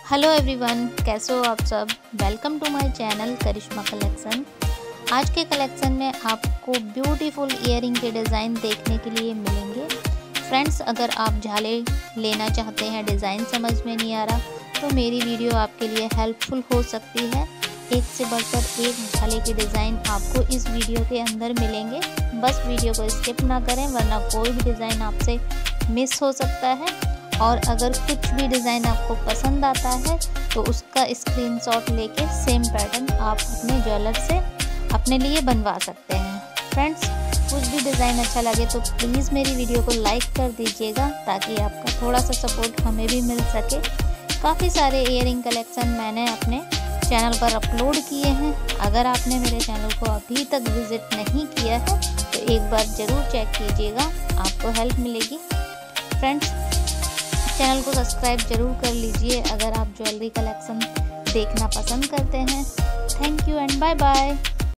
Hello everyone, कैसे हो आप सब। Welcome to my channel Karishma collection. आज के कलेक्शन में आपको ब्यूटीफुल इयरिंग के डिज़ाइन देखने के लिए मिलेंगे। फ्रेंड्स, अगर आप झाले लेना चाहते हैं, डिज़ाइन समझ में नहीं आ रहा, तो मेरी वीडियो आपके लिए हेल्पफुल हो सकती है। एक से बढ़कर एक झाले के डिज़ाइन आपको इस वीडियो के अंदर मिलेंगे। बस वीडियो को स्किप ना करें, वरना कोई भी डिज़ाइन आपसे मिस हो सकता है। और अगर कुछ भी डिज़ाइन आपको पसंद आता है तो उसका स्क्रीनशॉट लेके सेम पैटर्न आप अपने ज्वेलर से अपने लिए बनवा सकते हैं। फ्रेंड्स, कुछ भी डिज़ाइन अच्छा लगे तो प्लीज़ मेरी वीडियो को लाइक कर दीजिएगा, ताकि आपका थोड़ा सा सपोर्ट हमें भी मिल सके। काफ़ी सारे इयरिंग कलेक्शन मैंने अपने चैनल पर अपलोड किए हैं। अगर आपने मेरे चैनल को अभी तक विज़िट नहीं किया है तो एक बार ज़रूर चेक कीजिएगा, आपको हेल्प मिलेगी। फ्रेंड्स, चैनल को सब्सक्राइब जरूर कर लीजिए अगर आप ज्वेलरी कलेक्शन देखना पसंद करते हैं। Thank you and bye bye.